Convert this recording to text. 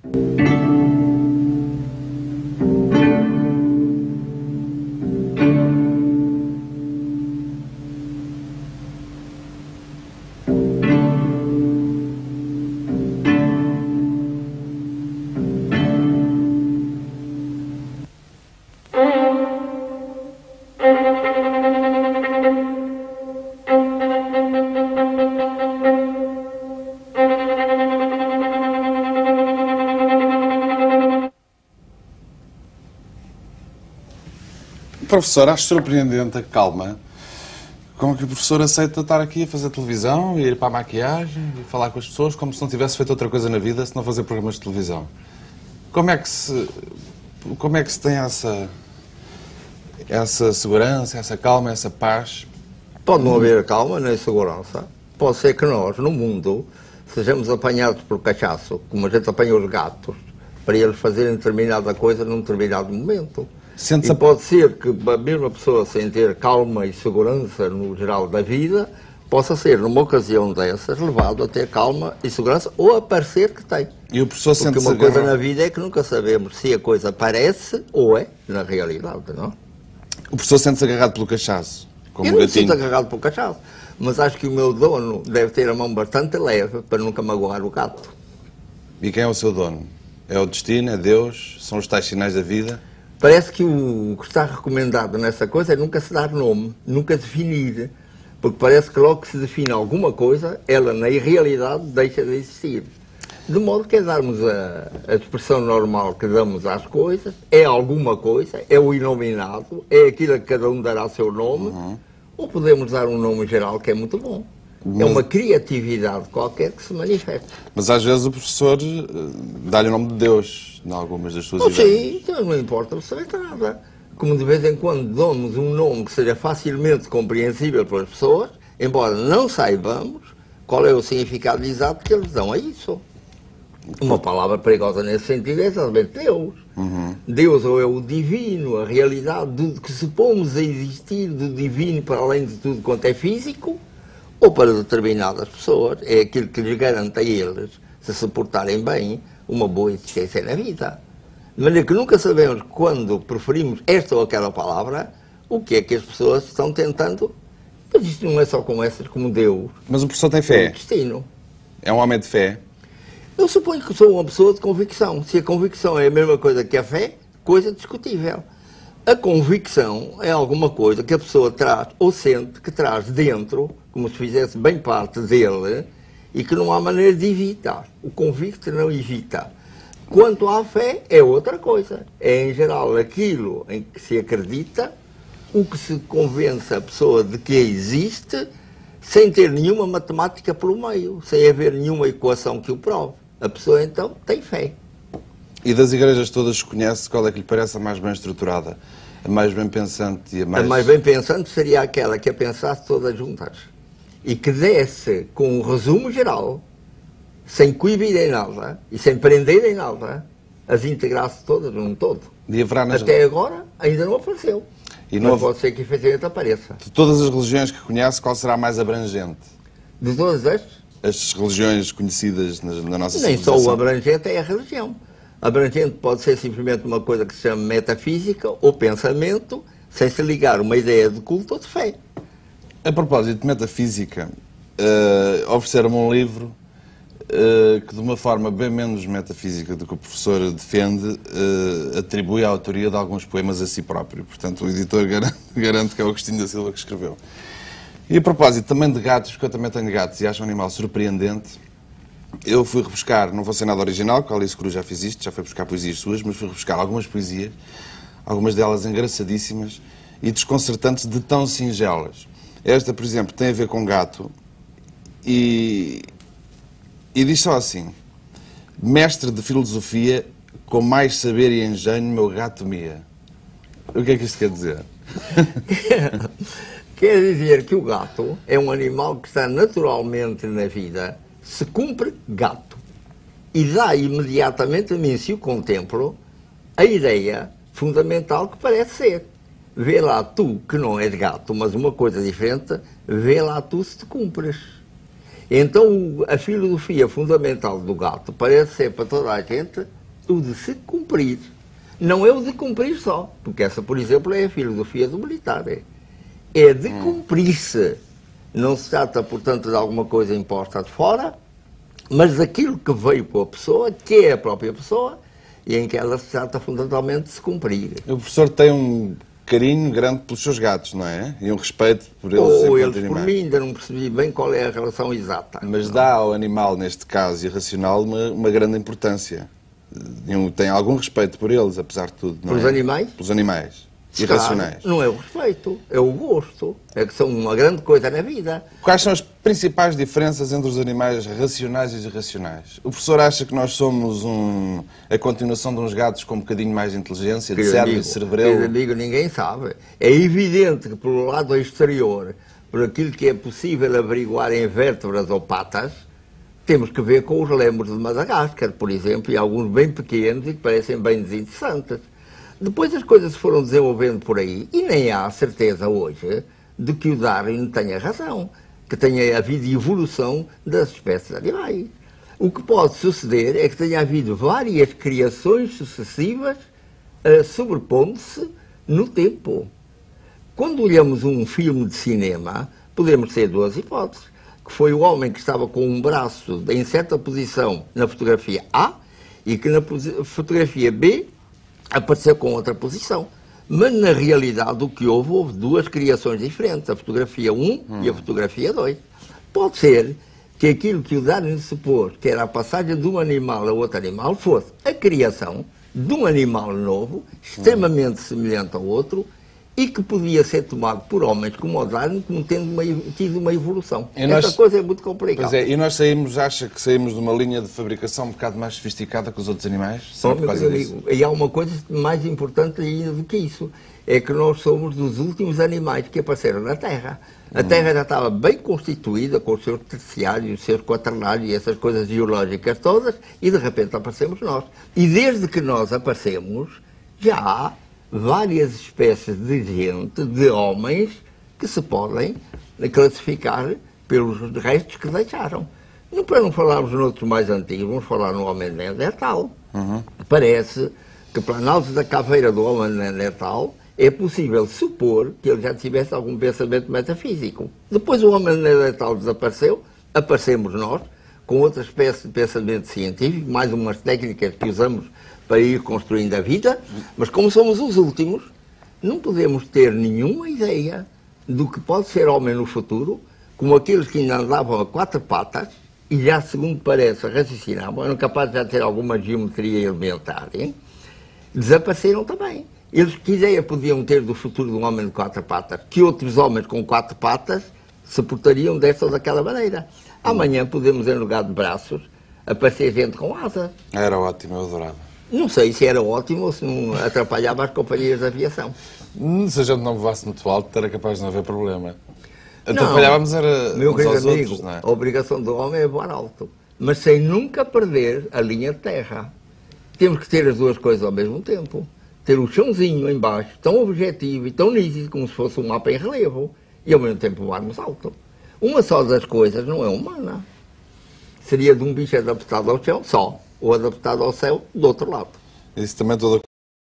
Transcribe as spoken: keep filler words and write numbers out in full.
Professor, acho surpreendente a calma com que o professor aceita estar aqui a fazer televisão, ir para a maquiagem e falar com as pessoas como se não tivesse feito outra coisa na vida, se não fazer programas de televisão. Como é que se, como é que se tem essa, essa segurança, essa calma, essa paz? Pode não haver calma nem segurança. Pode ser que nós, no mundo, sejamos apanhados por cachaço, como a gente apanha os gatos, para eles fazerem determinada coisa num determinado momento. Sente-se E a... pode ser que a mesma pessoa, sem ter calma e segurança no geral da vida, possa ser, numa ocasião dessas, levado a ter calma e segurança, ou a parecer que tem. E o professor Porque sente-se uma coisa agarrado... na vida é que nunca sabemos se a coisa parece ou é na realidade, não? O professor sente-se agarrado pelo cachaço, como Eu um não me gatinho. sinto agarrado pelo cachaço, mas acho que o meu dono deve ter a mão bastante leve para nunca magoar o gato. E quem é o seu dono? É o destino? É Deus? São os tais sinais da vida? Parece que o que está recomendado nessa coisa é nunca se dar nome, nunca definir, porque parece que logo que se define alguma coisa, ela na realidade deixa de existir. De modo que é darmos a, a expressão normal que damos às coisas, é alguma coisa, é o inominado, é aquilo a que cada um dará seu nome, uhum. Ou podemos dar um nome geral que é muito bom. Mas... é uma criatividade qualquer que se manifesta. Mas às vezes o professor dá-lhe o nome de Deus em algumas das suas oh, ideias. Sim, não importa absolutamente nada. Como de vez em quando damos um nome que seja facilmente compreensível pelas pessoas, embora não saibamos qual é o significado exato que eles dão a isso. Uma palavra perigosa nesse sentido é exatamente Deus. Uhum. Deus ou é o divino, a realidade do que supomos a existir do divino para além de tudo quanto é físico, ou para determinadas pessoas é aquilo que lhes garante a eles, se se portarem bem, uma boa existência na vida. De maneira que nunca sabemos quando preferimos esta ou aquela palavra, o que é que as pessoas estão tentando. Mas isto não é só com essas, como Deus. Mas o professor tem fé? É o destino. É um homem de fé? Eu suponho que sou uma pessoa de convicção. Se a convicção é a mesma coisa que a fé, coisa discutível. A convicção é alguma coisa que a pessoa traz ou sente que traz dentro, como se fizesse bem parte dele, e que não há maneira de evitar. O convicto não evita. Quanto à fé, é outra coisa. É, em geral, aquilo em que se acredita, o que se convence a pessoa de que existe, sem ter nenhuma matemática pelo meio, sem haver nenhuma equação que o prove. A pessoa, então, tem fé. E das igrejas todas que conhece, qual é que lhe parece a mais bem estruturada? A mais bem pensante e a mais... A mais bem pensante seria aquela que a pensasse todas juntas. E que desse, com um resumo geral, sem coibir em nada e sem prender em nada, as integrasse todas num todo. Nas... Até agora, ainda não apareceu. E não pode ser que efetivamente apareça. De todas as religiões que conhece, qual será a mais abrangente? De todas as? As religiões conhecidas na, na nossa Nem civilização. só o abrangente é a religião. Abrangente pode ser simplesmente uma coisa que se chama metafísica ou pensamento, sem se ligar uma ideia de culto ou de fé. A propósito de metafísica, uh, ofereceram-me um livro uh, que, de uma forma bem menos metafísica do que o professor defende, uh, atribui a autoria de alguns poemas a si próprio. Portanto, o editor garante, garante que é o Agostinho da Silva que escreveu. E a propósito também de gatos, porque eu também tenho gatos e acho um animal surpreendente, eu fui rebuscar, não vou ser nada original, com a Alice Cruz já fiz isto, já fui buscar poesias suas, mas fui rebuscar algumas poesias, algumas delas engraçadíssimas e desconcertantes de tão singelas. Esta, por exemplo, tem a ver com gato e, e diz só assim: mestre de filosofia, com mais saber e engenho, meu gato mia. O que é que isto quer dizer? Quer dizer que o gato é um animal que está naturalmente na vida, se cumpre gato, e dá imediatamente a mim, se o contemplo, a ideia fundamental que parece ser. Vê lá tu, que não és gato, mas uma coisa diferente, vê lá tu se te cumpres. Então, a filosofia fundamental do gato parece ser para toda a gente o de se cumprir. Não é o de cumprir só, porque essa, por exemplo, é a filosofia do militar. É, é de hum. cumprir-se. Não se trata, portanto, de alguma coisa imposta de fora, mas daquilo que veio para a pessoa, que é a própria pessoa, e em que ela se trata fundamentalmente de se cumprir. O professor tem um carinho grande pelos seus gatos, não é? E um respeito por eles Ou enquanto eles animais. por mim, ainda não percebi bem qual é a relação exata. Mas dá ao animal, neste caso, irracional, uma, uma grande importância. Tem algum respeito por eles, apesar de tudo, não é? Pelos animais? Pelos animais. Se Irracionais. Não é o respeito, é o gosto. É que são uma grande coisa na vida. Quais são as principais diferenças entre os animais racionais e os irracionais? O professor acha que nós somos um, a continuação de uns gatos com um bocadinho mais de inteligência, de cérebro e cerebelo? Querido amigo, ninguém sabe. É evidente que pelo lado exterior, por aquilo que é possível averiguar em vértebras ou patas, temos que ver com os lêmures de Madagascar, por exemplo, e alguns bem pequenos e que parecem bem desinteressantes. Depois as coisas se foram desenvolvendo por aí e nem há certeza hoje de que o Darwin tenha razão, que tenha havido evolução das espécies animais. O que pode suceder é que tenha havido várias criações sucessivas uh, sobrepondo-se no tempo. Quando olhamos um filme de cinema, podemos ter duas hipóteses, que foi o homem que estava com um braço em certa posição na fotografia A e que na fotografia B apareceu com outra posição. Mas, na realidade, o que houve, houve duas criações diferentes, a fotografia um hum. e a fotografia dois. Pode ser que aquilo que o Darwin supôs, que era a passagem de um animal a outro animal, fosse a criação de um animal novo, extremamente hum. semelhante ao outro, e que podia ser tomado por homens como o Darwin como tendo uma, tido uma evolução. E Essa nós, coisa é muito complicada. Pois é, e nós saímos, acha que saímos de uma linha de fabricação um bocado mais sofisticada que os outros animais? Só por causa disso? E há uma coisa mais importante ainda do que isso, é que nós somos dos últimos animais que apareceram na Terra. A hum. Terra já estava bem constituída com os seus terciários, os seus quaternários e essas coisas geológicas todas, e de repente aparecemos nós. E desde que nós aparecemos, já há várias espécies de gente, de homens, que se podem classificar pelos restos que deixaram. Não, para não falarmos noutros mais antigos, vamos falar no homem neandertal. Uhum. Parece que, pela análise da caveira do homem neandertal, é possível supor que ele já tivesse algum pensamento metafísico. Depois o homem neandertal desapareceu, aparecemos nós, com outra espécie de pensamento científico, mais umas técnicas que usamos para ir construindo a vida, mas como somos os últimos, não podemos ter nenhuma ideia do que pode ser homem no futuro, como aqueles que ainda andavam a quatro patas e já, segundo parece, raciocinavam, eram capazes de já ter alguma geometria elementar, hein? Desapareceram também. Eles que ideia podiam ter do futuro de um homem de quatro patas, que outros homens com quatro patas se portariam desta ou daquela maneira. Amanhã podemos, em lugar de braços, aparecer gente com asas. Era ótimo, eu adorava. Não sei se era ótimo ou se não atrapalhava as companhias de aviação. Se a gente não voasse muito alto, era capaz de não haver problema. Atrapalhávamos era meu uns querido aos amigo, outros, não é? A obrigação do homem é voar alto, mas sem nunca perder a linha de terra. Temos que ter as duas coisas ao mesmo tempo. Ter o chãozinho em baixo, tão objetivo e tão nítido como se fosse um mapa em relevo, e ao mesmo tempo voarmos alto. Uma só das coisas não é humana. Seria de um bicho adaptado ao chão só, ou adaptado ao céu do outro lado. Isso também toda